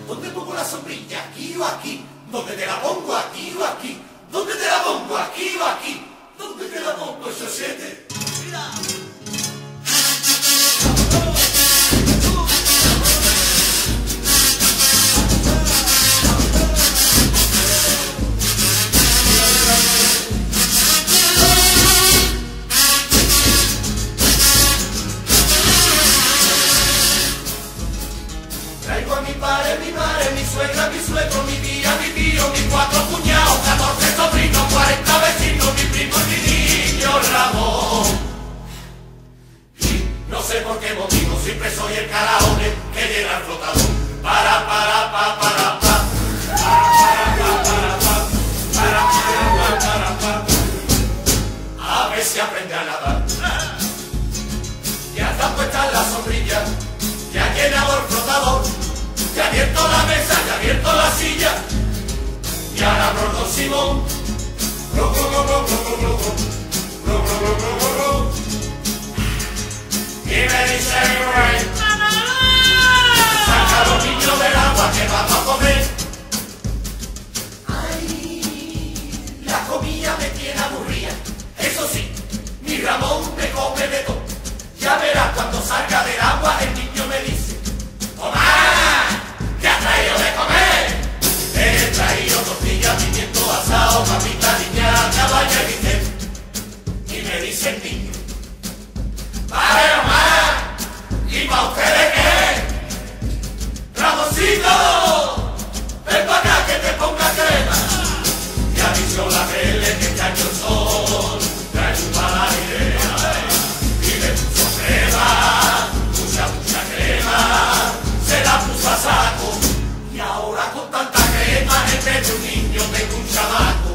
¿Dónde pongo la sombrilla? ¿Aquí o aquí? ¿Dónde te la pongo? ¿Aquí o aquí? ¿Dónde te la pongo? ¿Aquí o aquí? ¿Dónde te la pongo? Eso siete. Mira. Traigo a mi padre, mi suegra, mi suegro, mi tía, mi tío, mis 4 cuñados, 14 sobrinos, 40 vecinos, mi primo y mi niño Ramón. Y no sé por qué motivo siempre soy el caraone que llega al flotador. Para, a ver si aprende a nadar. Ya está puesta la sombrilla, ya ha llenado el flotador, ya ha abierto la mesa, ya ha abierto la silla, y ahora Bruno Simón y me dice, saca a los niños del agua que vamos a comer. Ay, la comida me tiene aburrida, eso sí, mi Ramón me come de todo. Ya verás cuando salga del agua el niño me dice, ¡Tomá! ¿Qué has traído de comer? He traído tortillas, pimiento asado, papita niña, caballo y bistec. Y me dice el niño, ¡vale, mamá! ¿Y para ustedes qué? ¡Ramoncito! ¡Ven para acá que te ponga crema! Y avisó la tele que está hecho el sol, trae un paladera. Mucha crema, se la puso a saco. Y ahora con tanta crema en vez de un niño tengo un chamaco.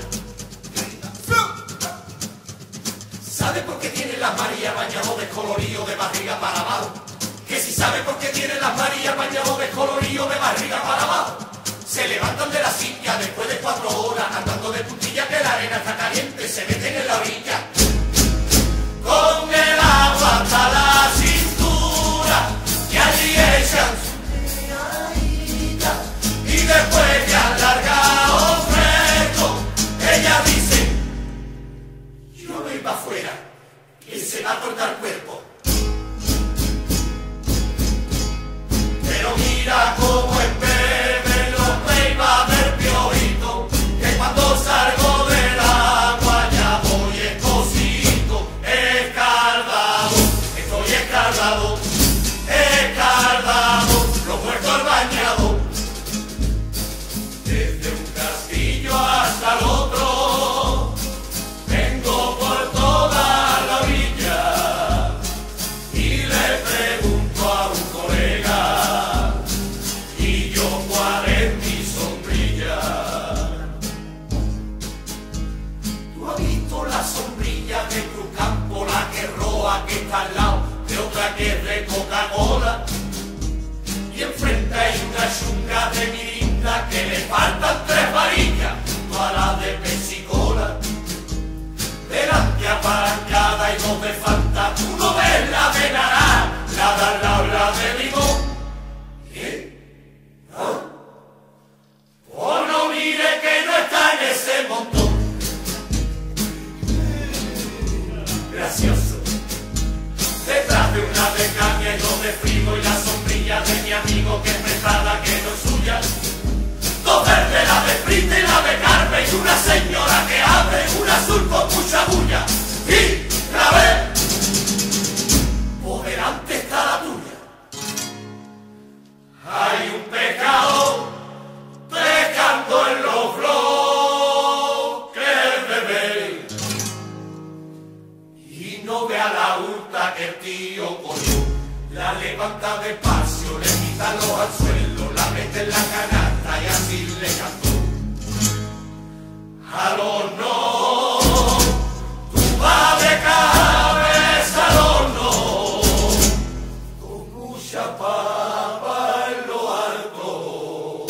¿Sabe por qué tiene las Marías bañados de colorido de barriga para abajo? Que si sabe por qué tiene las Marías bañados de colorido de barriga para abajo. Se levantan de la silla después de 4 horas andando de puntilla que la arena está caliente, se meten en la orilla. Con el agua hasta la cintura y allí echan su meadita y después de alargado fresco ella dice, yo me voy para afuera y se va a cortar el cuerpo. Pero mira cómo en bebé los reiva del piojito, que cuando salgo del agua ya voy escocito. Escaldado, los muertos bañados, desde un castillo hasta el otro, vengo por toda la orilla y le pregunto a un colega, ¿y yo cuál es mi sombrilla? ¿Tú has visto la sombrilla de Cruzcampo, la que roa que está al lado de otra que es de Coca-Cola? Y enfrente hay una chunga de mirinda que le faltan 3 varillas, todas las de pesicola. Delante apalancada y 2 de Fanta, uno ves la de naranja, la de al lado la de limón. ¿Qué? ¿Ah? Oh, no mire que no está en ese montón. Gracioso. Detrás de una de caña y 2 de frigo y la sombrilla de mi amigo que es prestada que no es suya. 2 verdes, la de frita y la de carne y una señora que abre un azul con mucha bulla. Y la vez, por delante está la tuya. Hay un pescado pescando en los bloques, bebé. Y no ve a la hurta que el tío cogió, la levanta despacio, le quita los anzuelos, la mete en la canasta y así le cantó. Al horno, tú vas de cabeza al horno, con mucha papa en lo alto.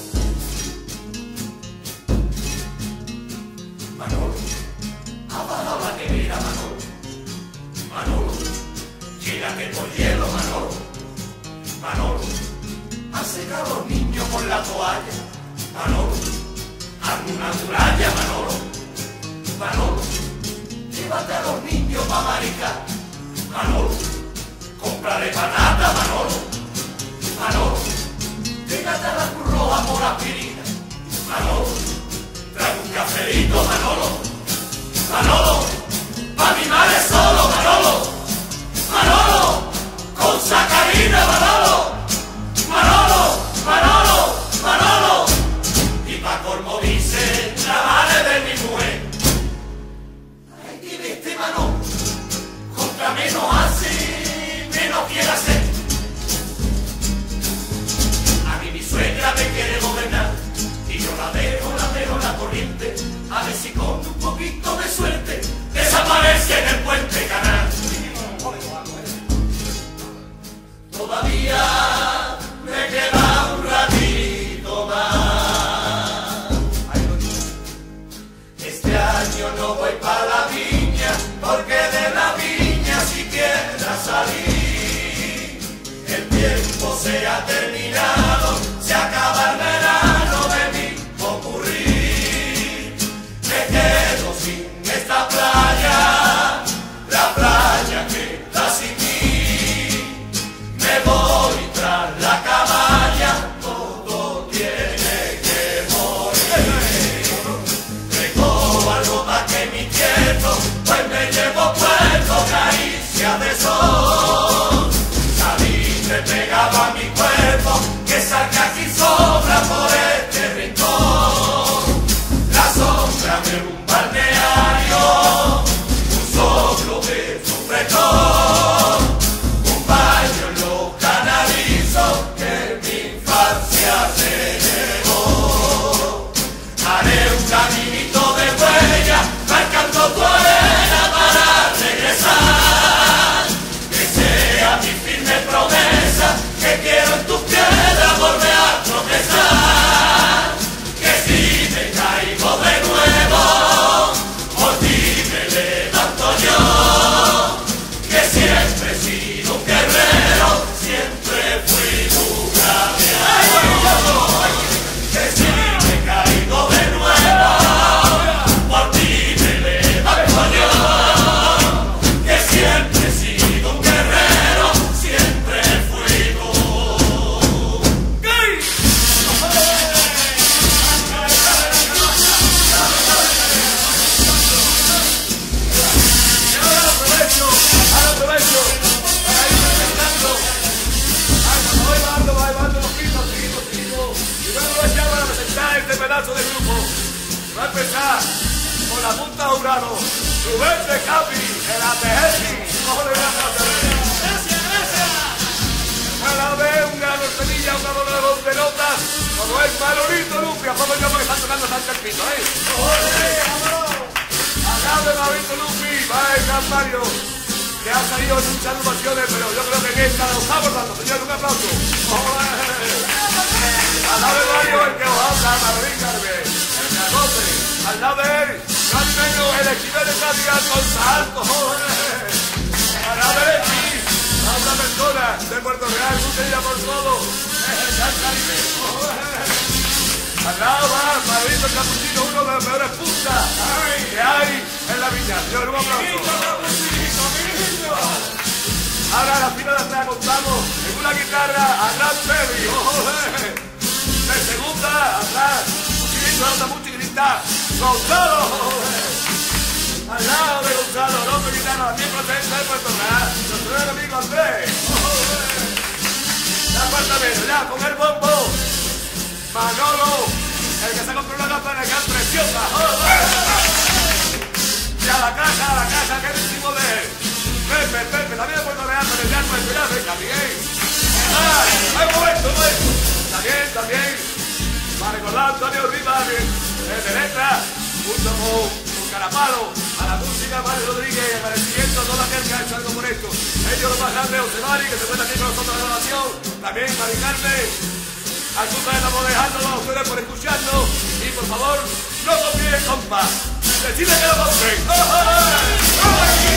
Manolo, ha bajado la nevera, Manolo. Manolo, llégate por hielo, Manolo. Manolo, hace calor, niño. niños con la toalla. Manolo, hazme una muralla, Manolo. Manolo, llévate a los niños pa' maricar. Manolo, cómprale panata, Manolo. Manolo, llévate a la Cruz Roja por aspirina. Manolo, trae un cafelito, Manolo. Manolo, pa' mi madre solo, Manolo. Manolo, con sacarina, Manolo. Manolo, Manolo, Manolo. Y pa' colmo dice la madre de mi mujer: ay, tiene este Manolo, contra menos hace, menos quiere hacer. A mí mi suegra me quiere gobernar y yo la dejo la corriente, a ver si con un poquito de suerte desaparece en el puente canal. Todavía me queda un ratito más. Este año no voy para la viña, porque de la viña siquiera salí. El tiempo se ha terminado, se acaba el verano de mi popurrí. Me quedo sin esta playa, la playa que da sin mí. Me voy tras la cabaña, todo tiene que morir. Recojo algo pa' que mi tierno, pues me llevo puerto, caricia de sol. Salitre pegado a mi cuerpo, que salga aquí sobra por este rincón. La sombra de un balneario, un soplo de su frescor, un baño en los canalizos que mi infancia se llevó. Haré un caminito de huella, marcando tu arena para regresar. Que sea mi firme promesa, que quiero en tus piedras volver a tropezar. Que si me caigo de nuevo, por ti me levanto yo. Que siempre he sido un guerrero, siempre fui tu guardián. Que si me caigo de nuevo, por ti me levanto yo. Que siempre he sido un guerrero, siempre fui tú. Ahora aprovecho para ir presentando. Voy bajando los pisos, seguimos. Y luego ya para presentar este pedazo de grupo. Va a empezar con la punta jurado, Rubén de Capi, el ATG. Cada vez un gran ortenilla, una doblador de notas, como es Manolito Lupi. Vamos yo porque están tocando tanto el piso, ¿eh? Al lado de Manolito Lupi va el gran Mario, que ha salido en muchas agrupaciones, pero yo creo que en esta lo está abordando. Señor, un aplauso. Al lado de Mario, el que os habla, Marín Carmen, el Cagote. Al lado de él, Juan Negro, el esquivel de Cádiz con salto. Al lado de aquí, a una persona de Puerto Real, muy querida por todo, es el San Caribe. Al lado va Madrid el Capuchino, uno de los mejores puntas que hay en la viña. Señor, un aplauso. Ahora la fila de atrás contamos en una guitarra a Gran Perry. De segunda, atrás, un chiquito, otra muy chiquitita, Gonzalo. Al lado de Gonzalo, el otro guitarra, también presenta de Puerto Real, nuestro gran amigo Andrés. La cuarta vez, ya con el bombo, Manolo, el que se compró una campana que es preciosa. Y a la casa, que decimos de él. Pepe, también de Puerto Real, pero ya no es verdad, también. ¡Ay, un momento! También, para recordar a Antonio Rivas, de letra, junto con Carapalo, a la música, Mario Rodríguez, y agradecimiento a toda aquel que ha hecho algo por esto. Ellos lo más grande, José Mari, que se cuenta aquí con nosotros en la grabación, también Mari Carmen, a Azúcar estamos dejándolo a ustedes por escucharnos, y por favor, no confíen, compa, deciden que lo compren.